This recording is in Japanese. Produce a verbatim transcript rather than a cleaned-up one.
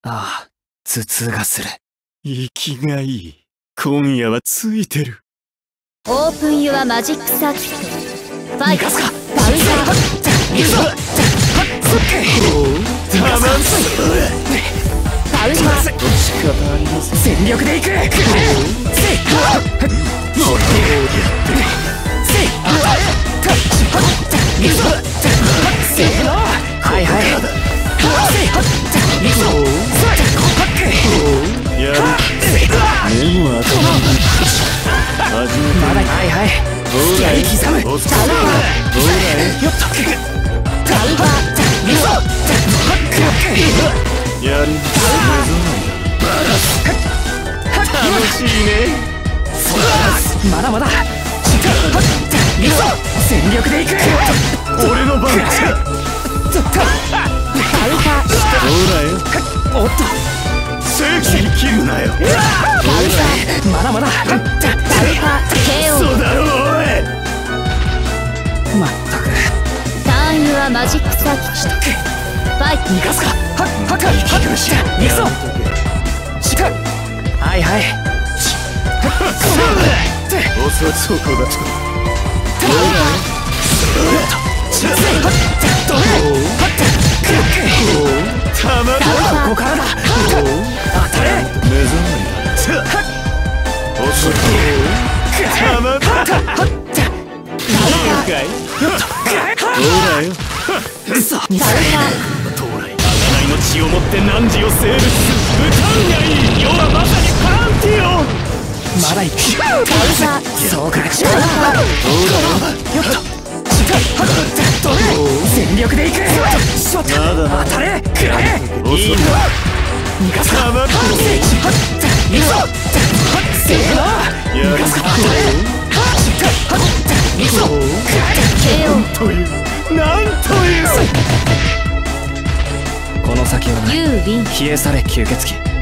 ああ、頭痛がする。 息がいい。今夜はついてる。 オープンユアマジックサーキット。ファイト。バウザー。行くぞ。たまんす。バウザー。 仕方ありません。 全力でいく。せい。行くぞ。せーの。はいはい。行くぞ。 やる。目も当たらない。始めて。 まだはいはい。 ほら刻む。 ほらよっと。 ダイバー。 行くぞ。 やる。楽しいね。 まだまだ。行くぞ。全力でいく。 俺の番。 ダイバー。 ほらよ。 おっと。 正規に切るなよ。 まだまだ。 ダイバー。ケーオー。 そうだろおい。 まったく。 ターンユアマジックサーキット。ファイト。 逃がすか。はっはっはっ。行くぞ。しか。はいはい。 おそそこだ。 ほら。 たまらん。 ここからだ。当たれ。 目覚まりだ。おそこ。たまらん。かい。ほらよ。 くそ。 ダイバー。 到来。贖いの血をもって汝をセールス。歌うがいい。世はまさにパンティオン。 まだいく。 ダイバー。 そうか。 ダイバー。 よっと。全力でいく。しょった。当たれ。くらえ。いいな。逃がすか。行くぞ。せーの。逃がすか。当たれ。行くぞ。 ケーオー。 というなんという。 この先はない。 ユーウィン。 冷えされ吸血鬼。